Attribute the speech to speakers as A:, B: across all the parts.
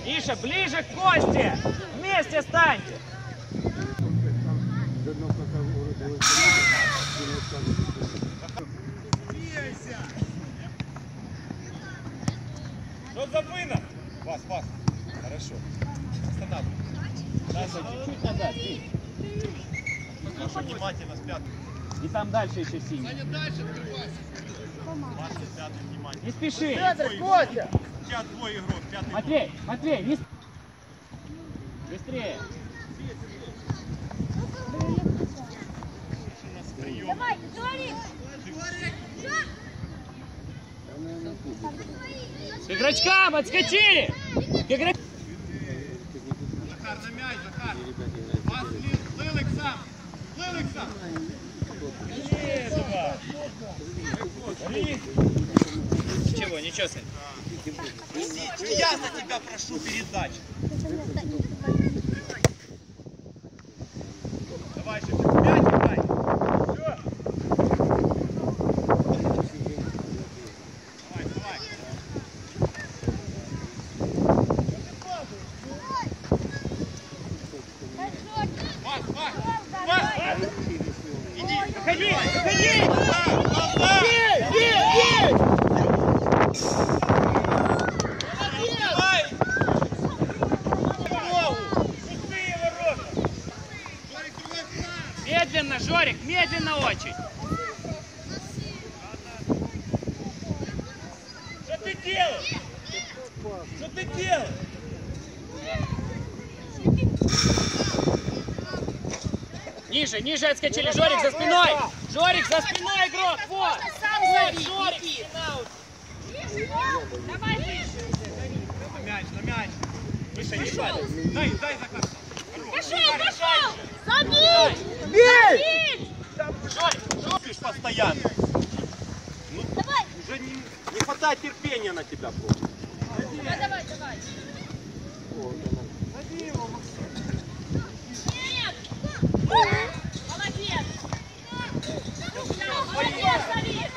A: Миша, ближе к Косте! Вместе станьте!
B: Что за выном? Пас. Хорошо. Останавливай.
A: Дальше чуть-чуть назад, Вить.
B: Хорошо, внимательно, с пятым.
A: И там дальше еще синий.
B: Саня, дальше открывайся. Маша, с пятым, внимательно.
A: Не спеши.
B: Костя! У тебя твой игрок, пятый.
A: Матвей, не... Быстрее.
C: Давай, Жорик!
A: К игрочкам отскочили! К игрочкам!
B: Захар, на мяч, Захар! Пас, Лылик сам!
A: Ничего, ничего, Сань.
B: Я за тебя прошу передачи. Давай, еще мяч, давай. Все. Давай. Пас. Иди.
A: Выходи! Медленно, Жорик, медленно очень.
B: Что ты делаешь?
A: Ниже отскочили. Жорик за спиной. Жорик за спиной, игрок. Вот, Жорик.
C: Давай выше.
B: На мяч. Выше не падай. Дай, Захар.
C: Пошел! Забить!
B: Бей! Жопишь постоянно. Ну,
C: Давай!
B: уже не хватает терпения на тебя просто.
C: Давай! Нет! Молодец! Молодец, Давид!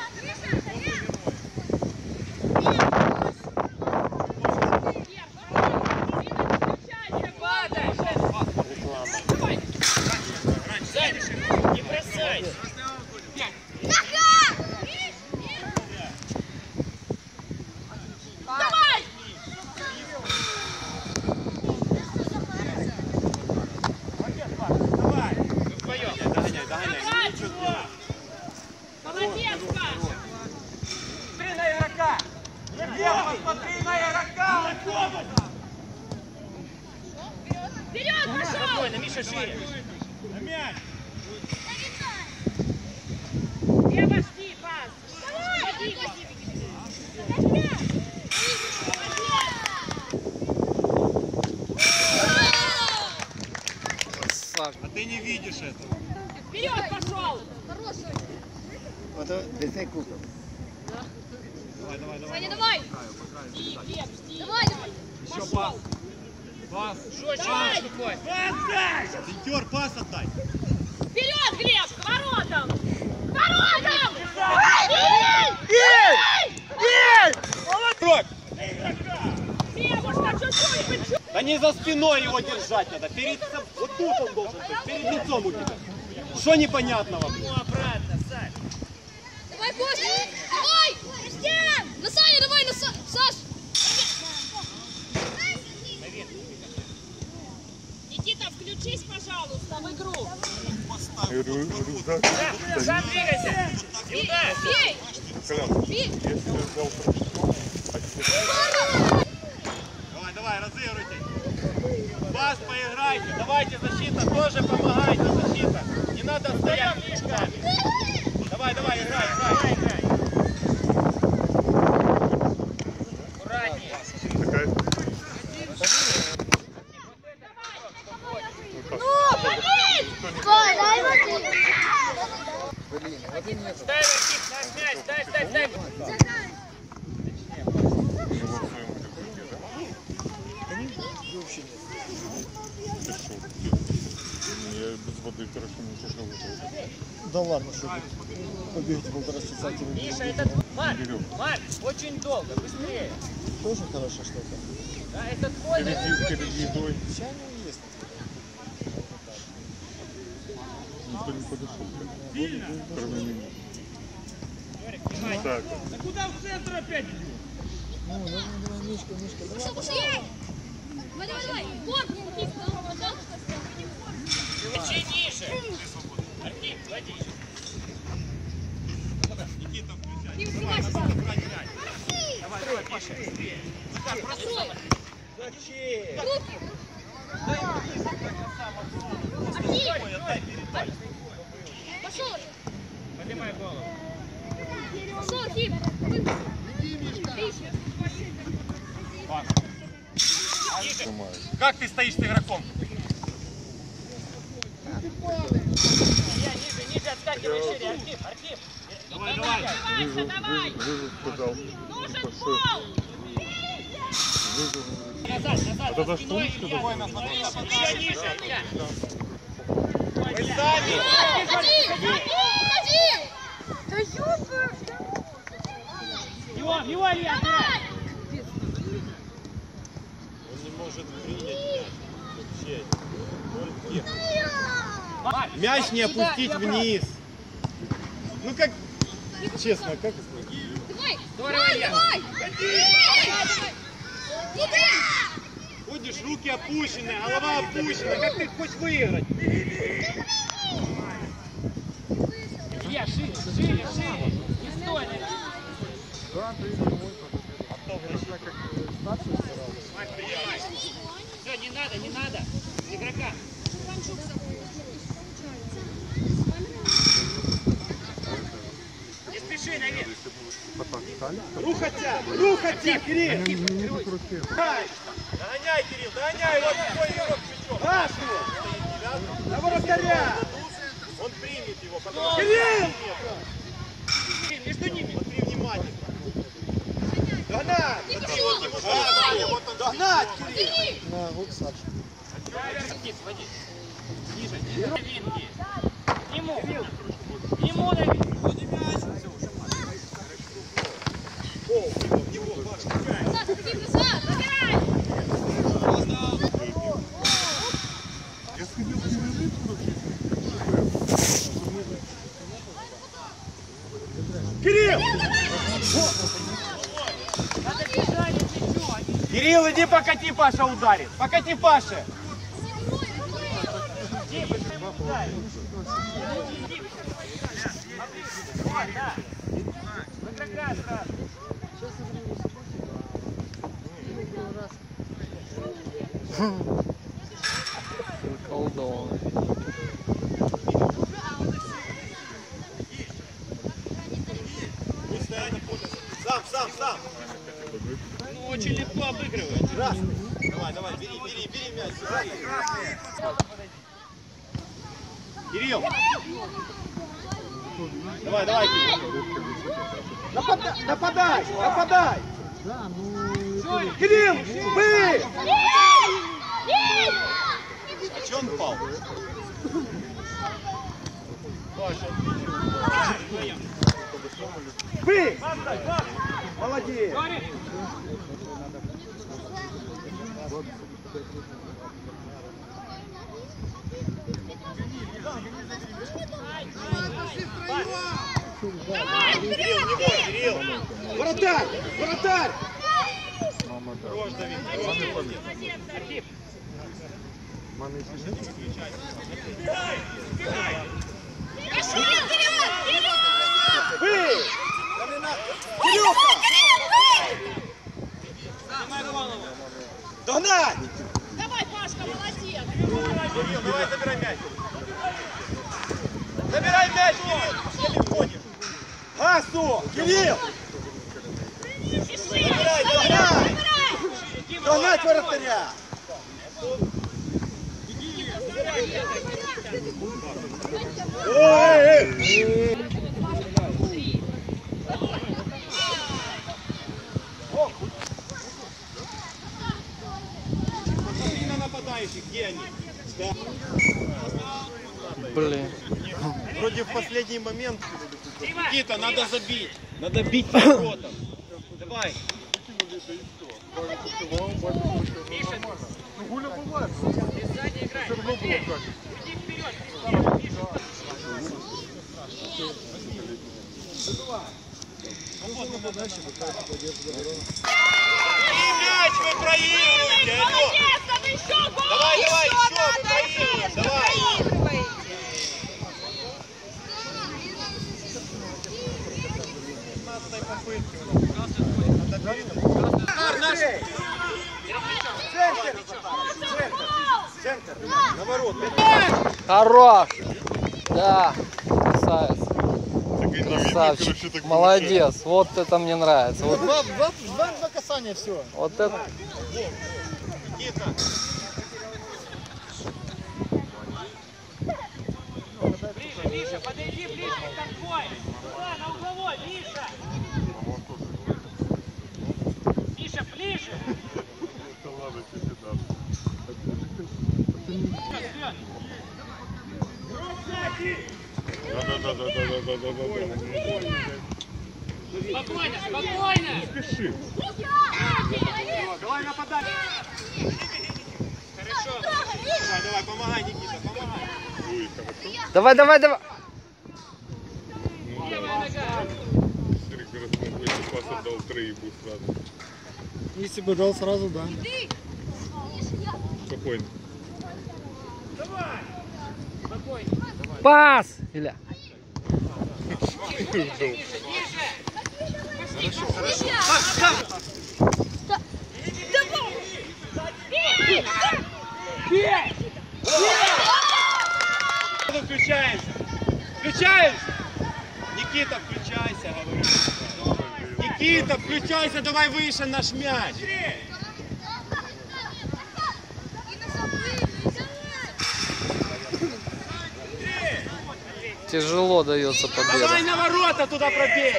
A: Не бросайся.
C: Давай!
B: Давай.
A: Вдвоем.
B: Догоняй.
C: Молодец, Паша!
B: Смотри на игрока. Посмотри на игрока.
C: Вперед, пошел!
A: Спокойно, Миша, шире.
B: На мяч.
C: Не обошли, пас! Давай!
B: А ты не видишь этого.
C: Вперед пошел!
D: Это десять кубков.
B: Давай.
C: Саня, давай! Давай!
B: Еще пас.
A: Жорик, рукой.
B: Сентер, пас отдай.
C: Вперед, Глеб, к воротам! К воротам!
B: Игрок.
C: Девушка, чуть-чуть!
B: Да не за спиной его держать надо. Вот тут он должен быть. Перед лицом у тебя. Что непонятного?
A: Ну, обратно, Сань.
C: Давай, Костя! Давай! На Саня, давай, на Саш! Никита, включись, пожалуйста, в игру.
A: Сам двигайся. И удар.
C: Бей! Бей!
B: Давай, разыгрывайте. Пас поиграйте. Давайте, защита, тоже помогайте, защита. Не надо стоять мешками. Давай, играй.
A: Аккуратнее. Ставь, Архип, наш мяч. Ставь.
E: Я без воды хорошо не тяжело.
D: Да ладно, что ты побегите 1,5 часа.
A: Миша, это... Марк, очень долго, быстрее.
D: Тоже хорошая штука.
A: Да, это твой.
E: перед едой.
D: Сейчас они есть.
E: Никто не подошел. Кроме меня. Так.
D: Ну, давай, Мишка, давай.
C: Пошел. Давай. Вот.
A: Мячи ниже. Артем, клади.
B: Никита, включай.
C: Не
B: Давай,
C: укрывайся.
B: надо брать мяч. Давай, Паша. Захар, просто
C: Открой.
B: зачем?
C: Руки.
B: Дай ему сам
C: Артем.
B: отдай, передай.
C: Пошел.
A: Поднимай голову.
C: Пошел, Артем. Отлично.
E: Снимаю.
B: Как ты стоишь с игроком?
A: Я ниже, отскакивай шире. Артем.
B: Давай.
E: Вызов сказал. Пошел. Вызов.
A: Назад,
E: А тогда
A: за
E: что
A: спиной,
E: лучше
A: Илья.
E: добавить?
A: Еще ниже, Илья.
B: Мы сами.
C: Уходи. Да ёпа.
A: Его, Илья, отбирай.
B: Он не может принять мяч.
A: Марк,
B: Мяч не
A: сюда,
B: опустить
A: и обратно.
B: вниз. Ну как,
D: Честно, как
C: Давай.
A: Здорово, Илья.
C: Давай. Иди.
B: ходишь, руки опущены, голова опущена. Как ты хочешь выиграть?
A: Илья, шире. Не стой, наверное.
D: да, ты домой пошел. Как старший старался.
A: Все, не надо. Игрока. Не спеши, наверх.
B: Рухаться, Кирилл!
E: Они не закрутили.
B: Догоняй, Кирилл, догоняй, вот твой игрок плечом. Гашу! На вратаря! Он примет его, потому что... Кирилл!
A: Между ними.
B: Смотри внимательно. Догнать!
C: Давай.
B: Догнать, Кирилл!
D: На, вот Саша.
A: Вниз, води. Ниже. Винги. Ему на винги.
C: Назад, Артем, назад. Забирай.
E: Я сходил в перерыв, короче.
B: Кирилл!
A: Надо бежать, ничего.
B: Кирилл, иди покати, Паша ударит. Покати, Паша.
A: Да. В игрока сразу.
B: Сам.
A: Ну, очень легко обыгрывает.
B: Давай, бери мяч. Кирилл! Давай, Кирилл. Нападай!
D: Да, ну...
B: Кирилл, вы! А че он пал? Вы! Молодец! Кирилл! Вратарь!
E: Мама, да.
B: Рожь дави.
A: Артем.
E: Мама, если нет,
B: Вы! Кирюха! Догнать!
C: Давай, Пашка, молодец.
B: Кирилл, давай забирай мяч. Забирай мяч, Кирилл! Еле входишь. Гасу! Кирилл! Догнать! Догнать вратаря! Ой! Посмотри на нападающих, где они? Да.
F: Блин.
B: Вроде в последний момент. Никита, надо забить. Надо бить по воротам. Давай.
E: да и все. Батя пошивал, батя получил. Ну, нормально. Ну, Гуля бывает.
A: Ты сзади играй.
E: Все равно было качество.
A: Иди вперед, Миша.
B: И мяч вы проигрываете, алло. Давай, давай, еще вы проигрываем, давай. Дай попытки у нас. Центр. Наворот.
F: Хорош! Да, красавец.
E: Так и не видно,
F: Красавчик.
E: короче, так
F: Молодец. Вот это мне нравится. Вот,
D: Два касания, все.
F: вот это.
B: Никита.
A: Ближе, Миша, подойди ближе к конвою. Сюда, на угловой, Миша. Миша, ближе.
E: Это ладно, тебе надо. Да-да-да-да-да-да-да-да.
A: Спокойно, спокойно.
E: Спеши.
B: Давай нападай. Хорошо. Давай, давай, помогай, Никита, помогай.
E: Ой, хорошо.
F: Давай, давай, давай.
A: Левая нога.
E: Смотри, Краснов, если пас отдал троебу сразу.
D: Если бы дал сразу, да.
E: Спокойно.
A: Спокойно.
F: Пас! Иля.
B: Включаемся. Включаемся. Никита, включайся, говорю. Никита, включайся, давай выше наш мяч.
F: Тяжело дается победа.
B: Давай на ворота туда пробей.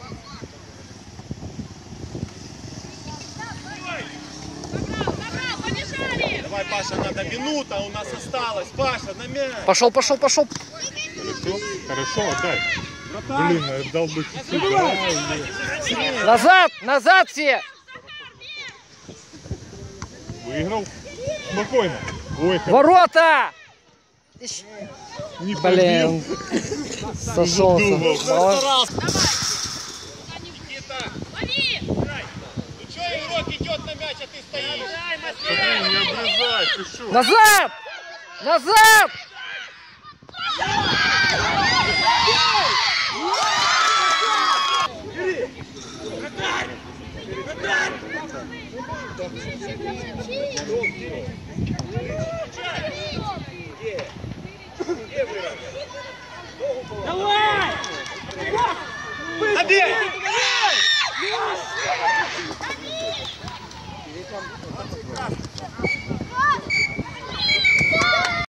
B: Давай, Паша, надо минута у нас осталась. Паша, на мяч.
F: Пошел, пошел, пошел.
E: Хорошо? Хорошо, отдай. Блин, отдал бы чуть-чуть.
F: Назад! Назад все!
E: Выиграл. Спокойно. Ой,
F: Ворота!
E: не
F: Блин. Сошелся. Молодец.
B: Никита. Ну что, игрок идет на мяч, а ты стоишь?
E: Смотри, не обрезай, ты что?
F: Назад! Назад!
B: Давай! Забей!